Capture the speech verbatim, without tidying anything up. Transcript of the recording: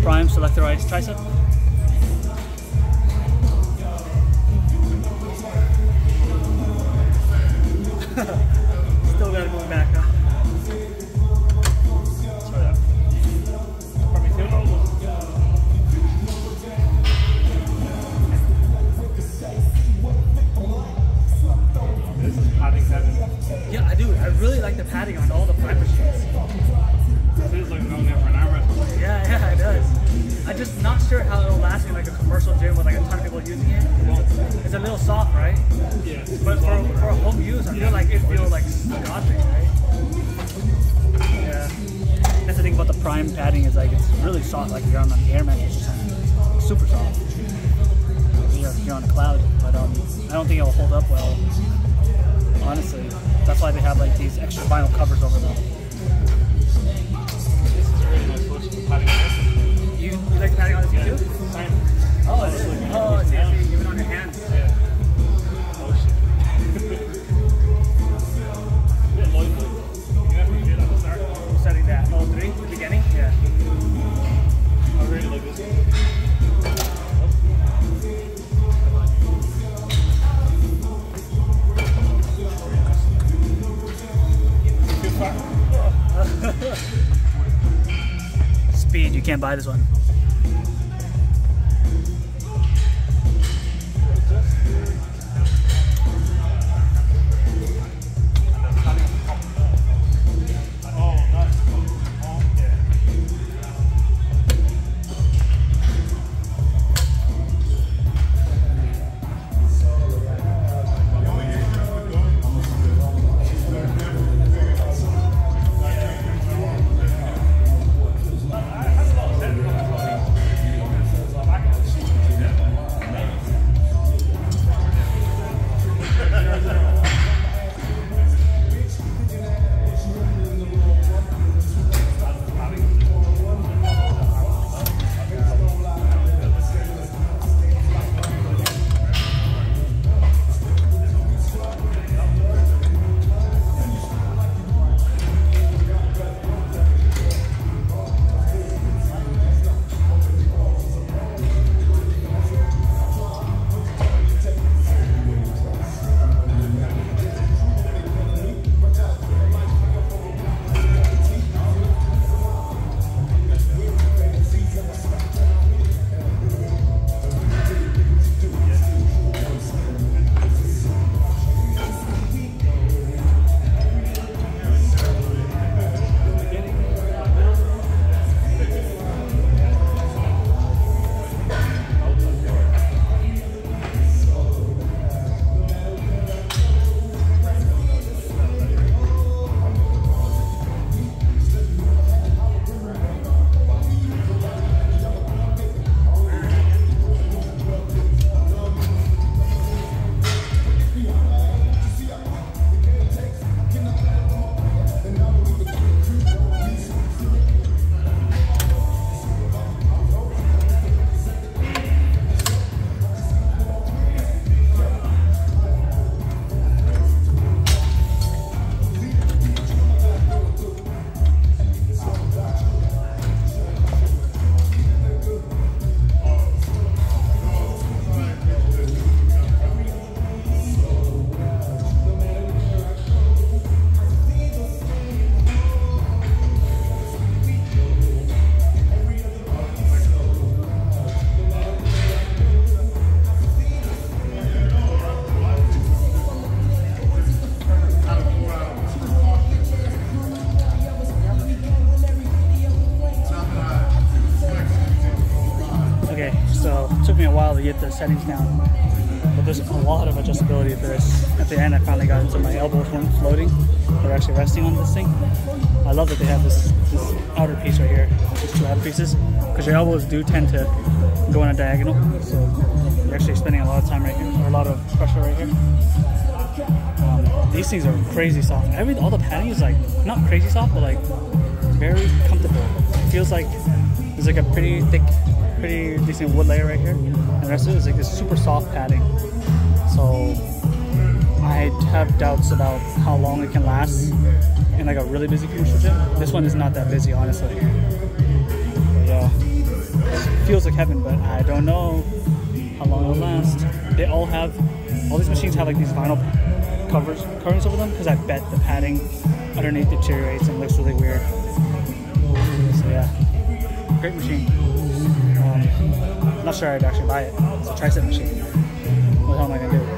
Prime selectorized tricep. Still gotta move back, huh? Try that. Probably two. This is padding seven. Yeah, I do. I really like the padding on all the Prime machines. It feels like going there for an arm wrestle. Yeah, yeah, it does. I'm just not sure how it'll last in like a commercial gym with like a ton of people using it. It's a little soft, right? Yeah. But for, for home use, I feel like it feels like Scottish, right? Yeah. That's the thing about the Prime padding is like it's really soft, like you're on the air mattress or something. Super soft. You're, you're on a cloud, but um, I don't think it'll hold up well. Honestly, that's why they have like these extra vinyl covers over them. This is a really nice solution for padding. You, you like padding on this yeah. too? Fine. Oh, it is. Oh, it's easy, even on your hands. Yeah. Oh shit. A bit light though. You have to do that at the start. We're setting that. Oh, three at the beginning? Yeah. I really like this one. Speed, you can't buy this one. Get the settings down, but there's a lot of adjustability for this. At the end I finally got into my elbows weren't floating, they're actually resting on this thing. I love that they have this, this outer piece right here, these two outer pieces, because your elbows do tend to go on a diagonal, so you're actually spending a lot of time right here, or a lot of pressure right here. Um, these things are crazy soft. Every all the padding is like not crazy soft, but like very comfortable. It feels like there's like a pretty thick, pretty decent wood layer right here, and the rest of it is like this super soft padding. So I have doubts about how long it can last in like a really busy commercial gym. This one is not that busy, honestly. But yeah. feels like heaven, but I don't know how long it'll last. They all have, all these machines have like these vinyl covers, coverings over them, because I bet the padding underneath deteriorates and looks really weird. So yeah, great machine. Um, I'm not sure I'd actually buy it. It's a tricep machine. What the hell am I gonna do?